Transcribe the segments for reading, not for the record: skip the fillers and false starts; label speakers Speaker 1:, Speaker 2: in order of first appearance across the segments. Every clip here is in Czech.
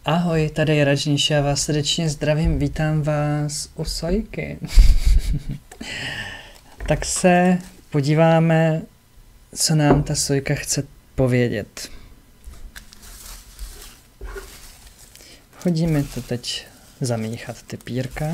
Speaker 1: Ahoj, tady je Rajniš, já vás srdečně zdravím, vítám vás u Sojky. Tak se podíváme, co nám ta Sojka chce povědět. Chodíme to teď zamíchat ty pírka.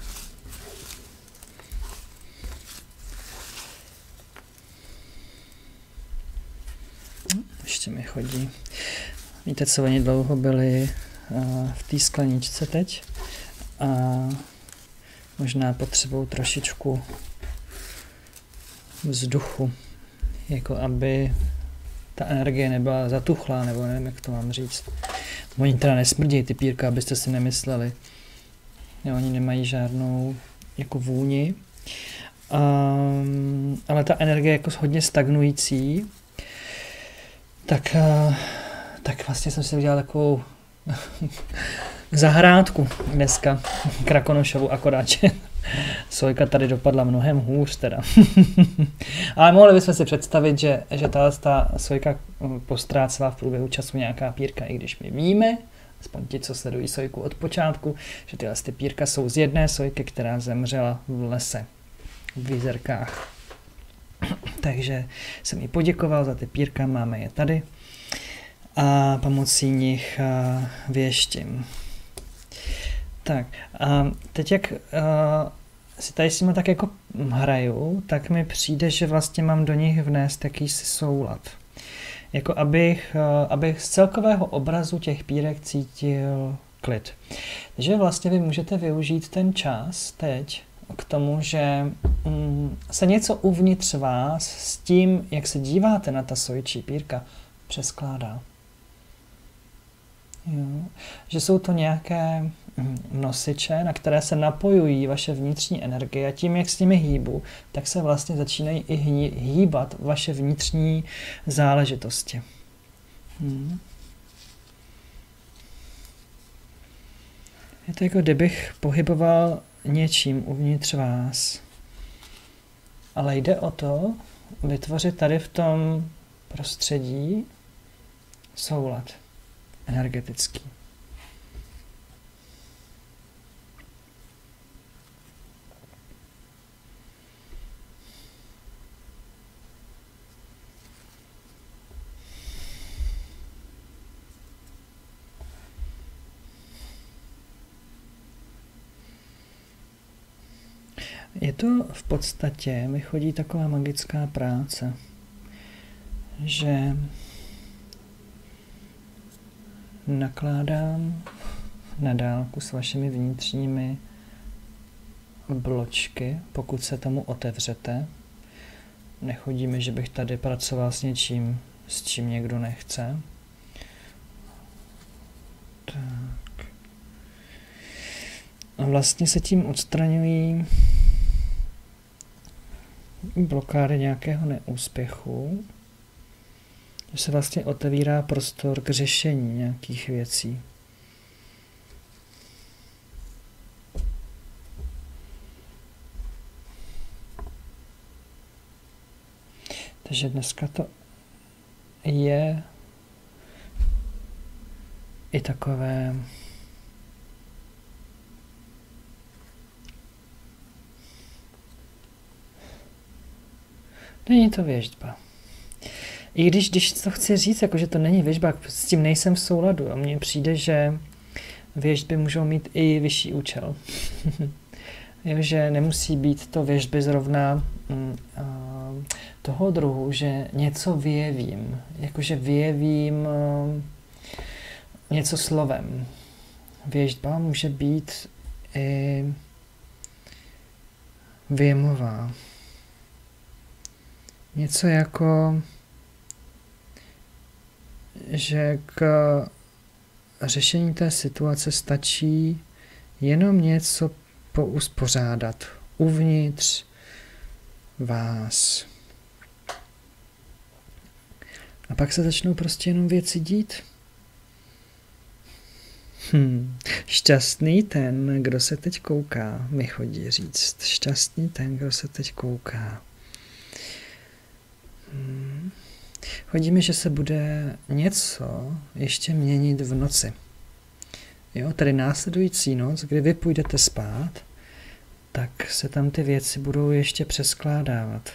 Speaker 1: Ještě mi chodí. Víte, co oni dlouho byli v té skleničce teď a možná potřebují trošičku vzduchu, jako aby ta energie nebyla zatuchlá, nebo nevím, jak to mám říct. Oni teda nesmrdí, ty pírka, abyste si nemysleli. Jo, oni nemají žádnou jako vůni, ale ta energie je jako hodně stagnující, tak vlastně jsem si udělal takovou zahrádku dneska Krakonošovu, akorát, že Sojka tady dopadla mnohem hůř teda. Ale mohli bychom si představit, že ta Sojka postrácela v průběhu času nějaká pírka, i když my víme, aspoň ti, co sledují Sojku od počátku, že tyhle ty pírka jsou z jedné Sojky, která zemřela v lese, v Vizerkách. Takže jsem jí poděkoval za ty pírka, máme je tady a pomocí nich věštím. Tak a teď jak si tady s nimi tak jako hraju, tak mi přijde, že vlastně mám do nich vnést jakýsi soulad. Jako abych z celkového obrazu těch pírek cítil klid. Takže vlastně vy můžete využít ten čas teď k tomu, že se něco uvnitř vás s tím, jak se díváte na ta sojčí pírka, přeskládá. Jo. Že jsou to nějaké nosiče, na které se napojují vaše vnitřní energie a tím, jak s nimi hýbu, tak se vlastně začínají i hýbat vaše vnitřní záležitosti. Je to jako kdybych pohyboval něčím uvnitř vás. Ale jde o to vytvořit tady v tom prostředí soulad energetický. Je to v podstatě, mi chodí taková magická práce, že nakládám na dálku s vašimi vnitřními bločky, pokud se tomu otevřete. Nechodíme, že bych tady pracoval s něčím, s čím někdo nechce. Tak. A vlastně se tím odstraňují blokády nějakého neúspěchu, že se vlastně otevírá prostor k řešení nějakých věcí. Takže dneska to je i takové není to věštba. I když to chci říct, jakože to není věštba, s tím nejsem v souladu. A mně přijde, že věštby můžou mít i vyšší účel. Jo, že nemusí být to věštby zrovna toho druhu, že něco vyjevím. Jakože vyjevím něco slovem. Věštba může být i věmová. Něco jako, že k řešení té situace stačí jenom něco pouspořádat uvnitř vás. A pak se začnou prostě jenom věci dít. Šťastný ten, kdo se teď kouká, mi chodí říct. Šťastný ten, kdo se teď kouká. Hodí mi, že se bude něco ještě měnit v noci. Jo, tedy následující noc, kdy vy půjdete spát, tak se tam ty věci budou ještě přeskládávat.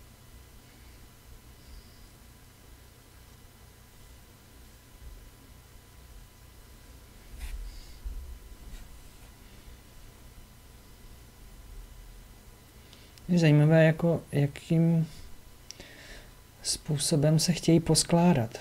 Speaker 1: Je zajímavé, jako jakým způsobem se chtějí poskládat.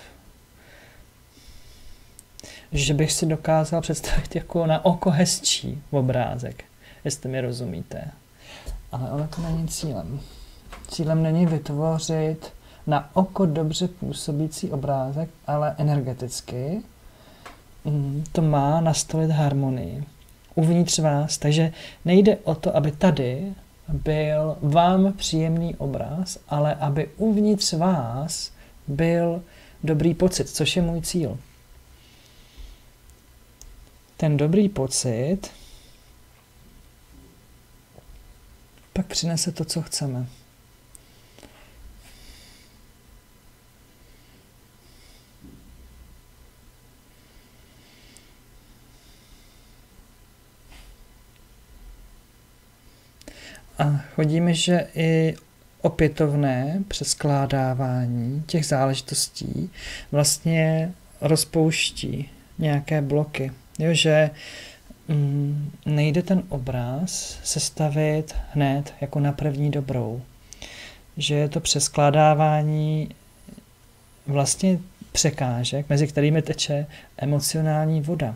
Speaker 1: Že bych si dokázal představit jako na oko hezčí obrázek, jestli mi rozumíte. Ale ono to není cílem. Cílem není vytvořit na oko dobře působící obrázek, ale energeticky to má nastolit harmonii uvnitř vás. Takže nejde o to, aby tady byl vám příjemný obraz, ale aby uvnitř vás byl dobrý pocit, což je můj cíl. Ten dobrý pocit pak přinese to, co chceme. A chodíme, že i opětovné přeskládávání těch záležitostí vlastně rozpouští nějaké bloky. Jo, že nejde ten obraz sestavit hned jako na první dobrou. Že je to přeskládávání vlastně překážek, mezi kterými teče emocionální voda.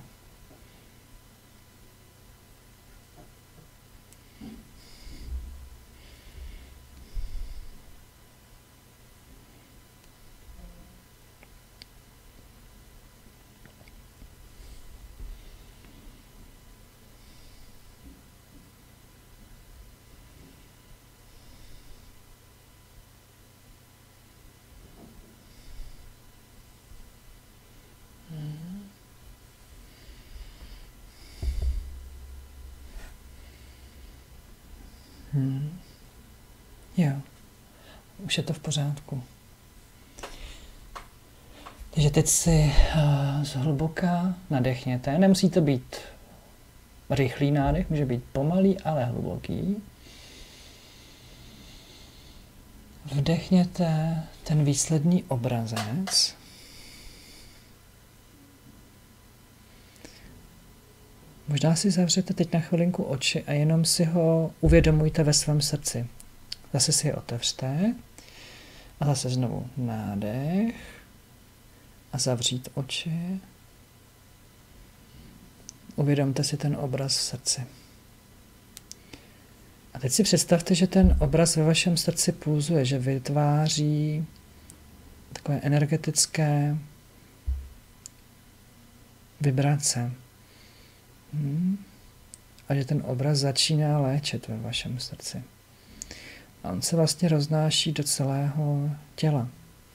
Speaker 1: Jo, už je to v pořádku. Takže teď si zhluboka nadechněte. Nemusí to být rychlý nádech, může být pomalý, ale hluboký. Vdechněte ten výsledný obrazec. Možná si zavřete teď na chvilinku oči a jenom si ho uvědomujte ve svém srdci. Zase si je otevřte a zase znovu nádech a zavřít oči. Uvědomte si ten obraz v srdci. A teď si představte, že ten obraz ve vašem srdci pulzuje, že vytváří takové energetické vibrace. A že ten obraz začíná léčit ve vašem srdci. A on se vlastně roznáší do celého těla.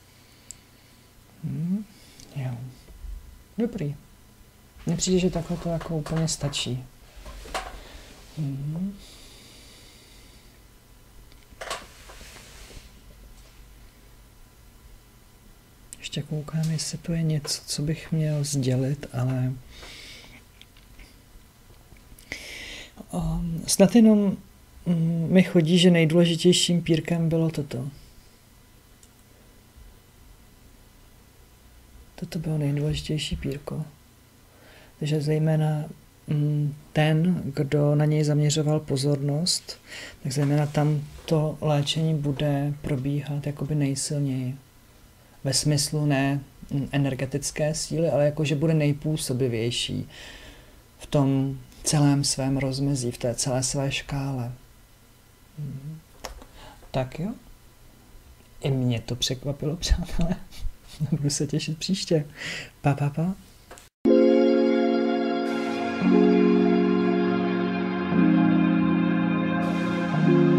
Speaker 1: Jo. Dobrý. Mně přijde, že takhle to jako úplně stačí. Ještě koukám, jestli to je něco, co bych měl sdělit, ale snad jenom mi chodí, že nejdůležitějším pírkem bylo toto. Toto bylo nejdůležitější pírko. Takže zejména ten, kdo na něj zaměřoval pozornost, tak zejména tam to léčení bude probíhat jakoby nejsilněji. Ve smyslu ne energetické síly, ale jakože bude nejpůsobivější v tom celém svém rozmezí, v té celé své škále. Tak jo. I mě to překvapilo, přátelé. Budu se těšit příště. Pa.
Speaker 2: Thank you.